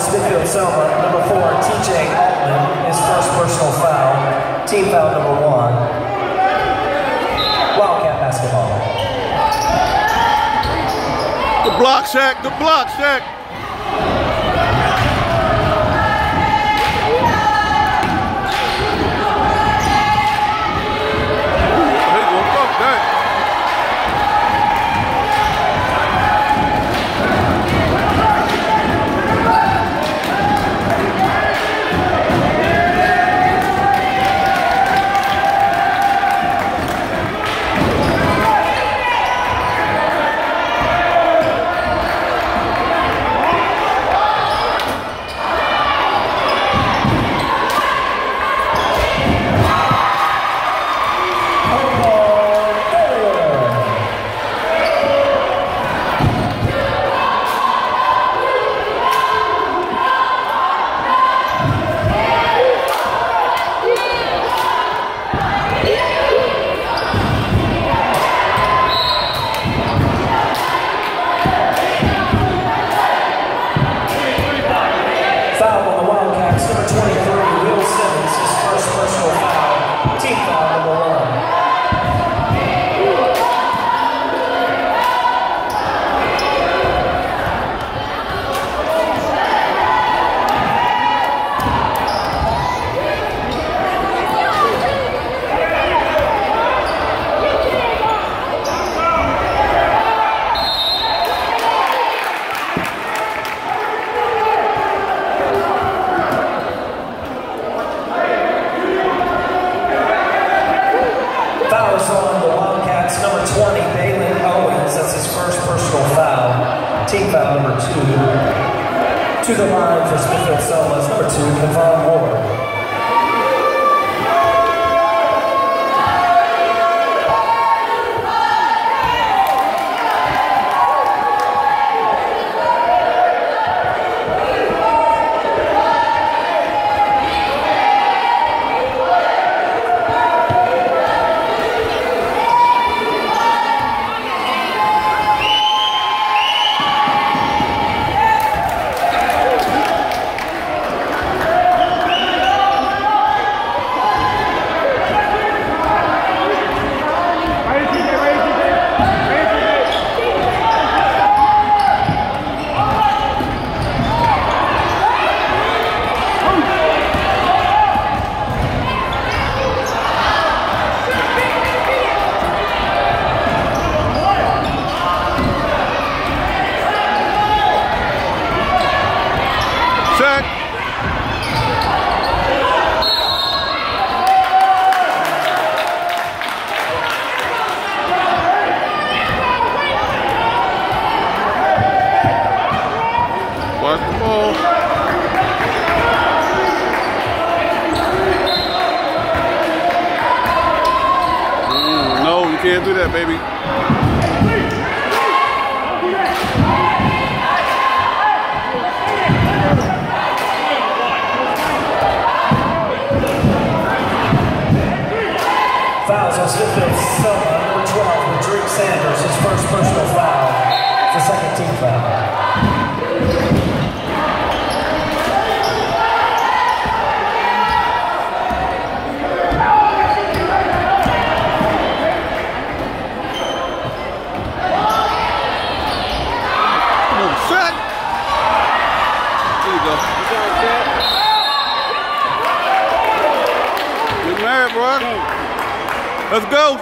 Smithfield Selma, number 4, TJ Altman, his first personal foul, team foul number 1. Wildcat basketball. The block, Shaq, the block, Shaq. Team foul number 2. To the line for Smithfield Selma, number 2, Devon Ward. No, you can't do that, baby. Fouls on Smithfield Selma, number 12, Drake Sanders, his first personal foul. It's the second team foul. Let's go.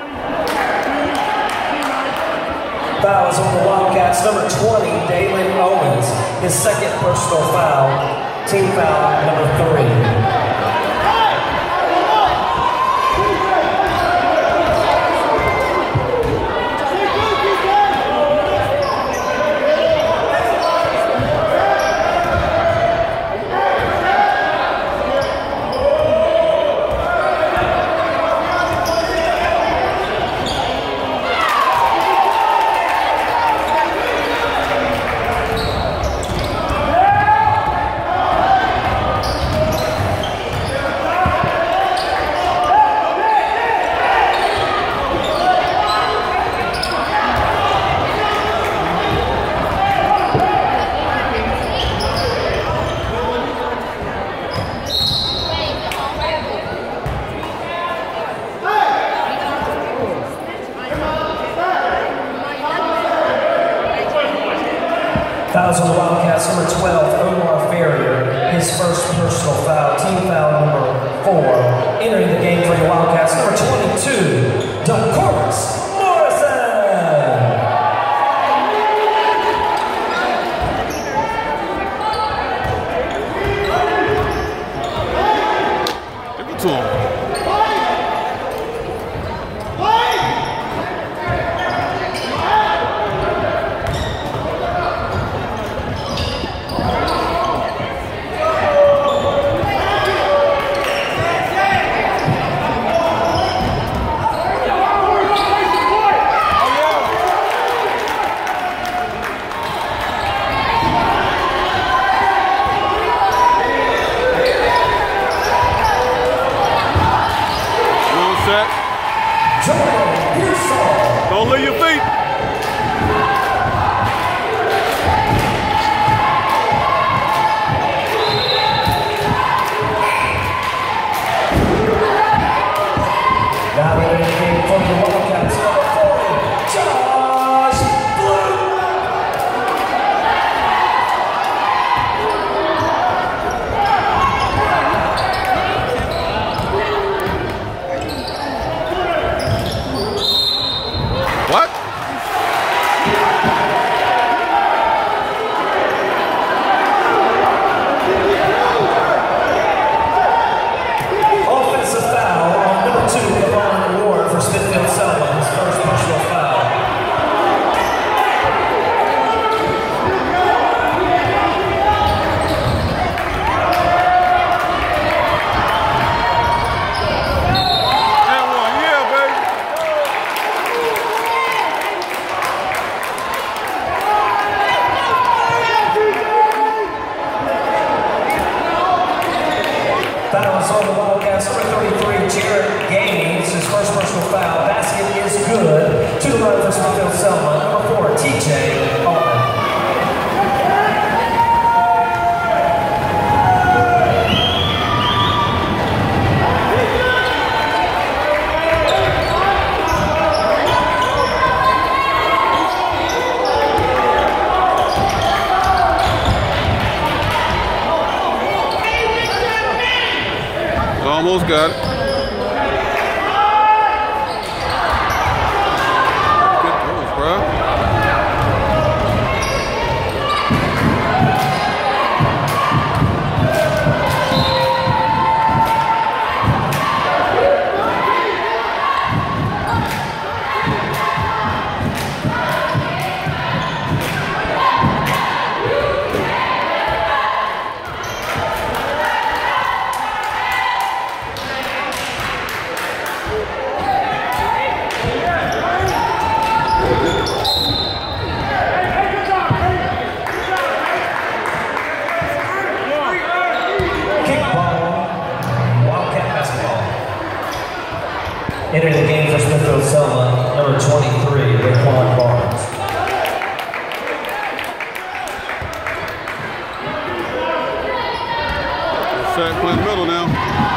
Fouls on the Wildcats, number 20, Dalen Owens, his second personal foul, team foul number 3. Fouls on the Wildcats, number 12, Omar Ferrier, his first personal foul, team foul number 4. Entering the game for the Wildcats, number 22, DeCorus Morrison. Give it to him. Don't leave your feet. Now we're in the game from the Wildcats, number 40, Josh Blue. What? Offensive foul on number 2, Kevon Ward for Smithfield Selma, his first personal foul. And one, yeah, baby. Fouls on the Wildcats, number 33, Jared Gaines, his first personal foul. Basket is good. To the right for Smithfield Selma, number 4, TJ Altman. Almost got it. Good goals, bro. Entering the game for Smithfield Selma, number 23, Raekwon Barnes. Shaq playing middle now.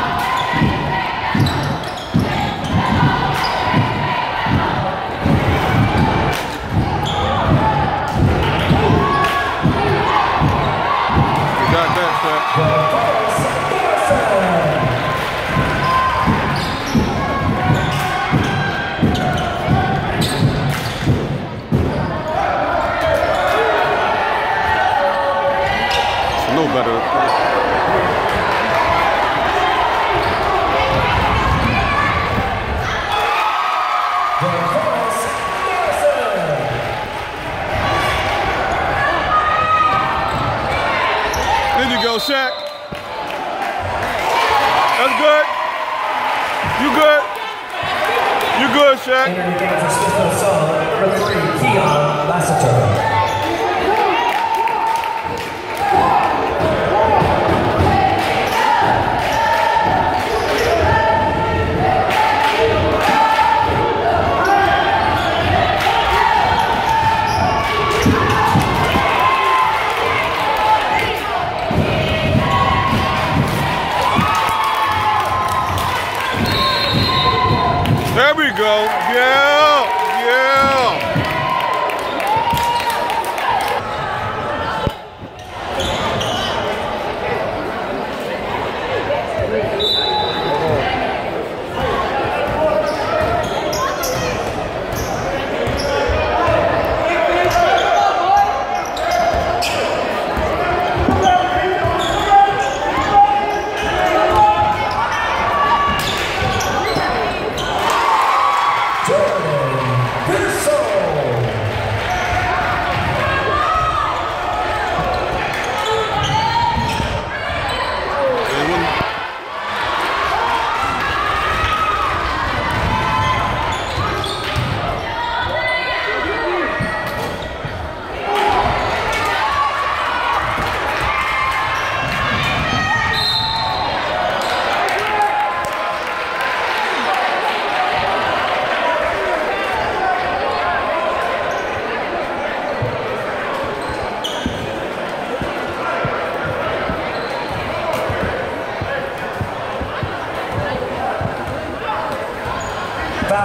You got that, Shaq. No better. There you go, Shaq. That's good. You good? You good, Shaq? Entering the game for Smithfield Selma, number 3, Keon Lassiter. There we go. Yeah, yeah.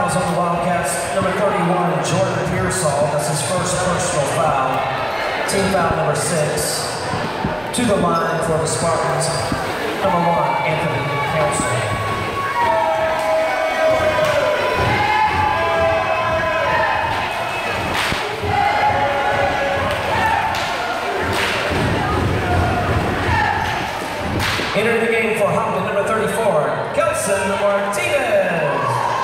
Fouls on the Wildcats. Number 31, Jordan Pearsall. That's his first personal foul. Team foul number 6. To the line for the Spartans. Number 1, Anthony Council. Entering the game for Hopkins, number 34, Kelson Martinez.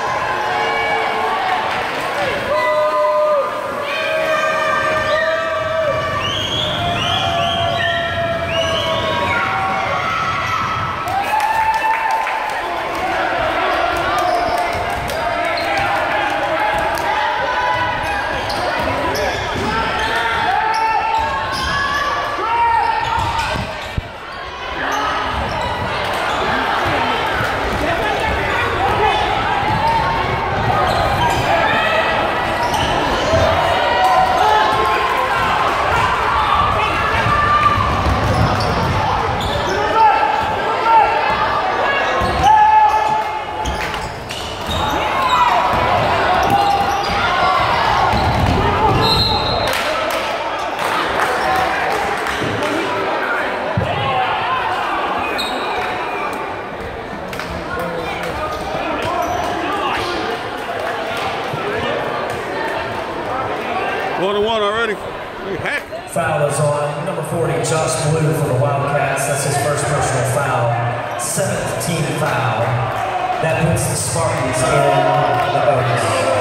One already. Foul is on number 40, Josh Blue for the Wildcats. That's his first personal foul. 7th team foul. That puts the Spartans in the bonus.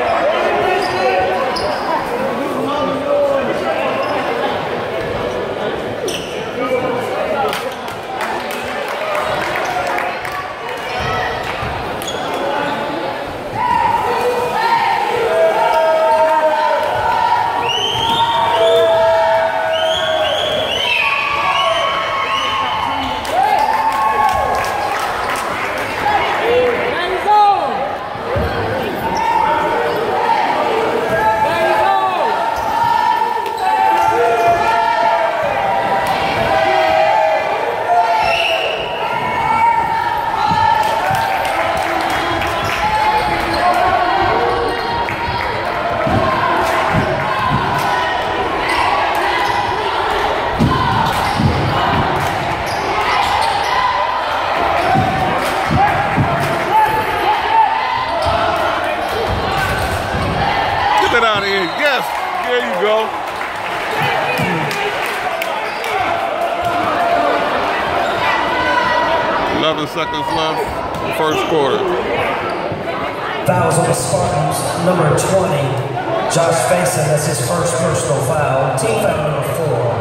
Get out of here. Yes. There you go. Seconds left, first quarter. Fouls on the Spartans, number 20, Josh Faison. That's his first personal foul. Team foul number 4.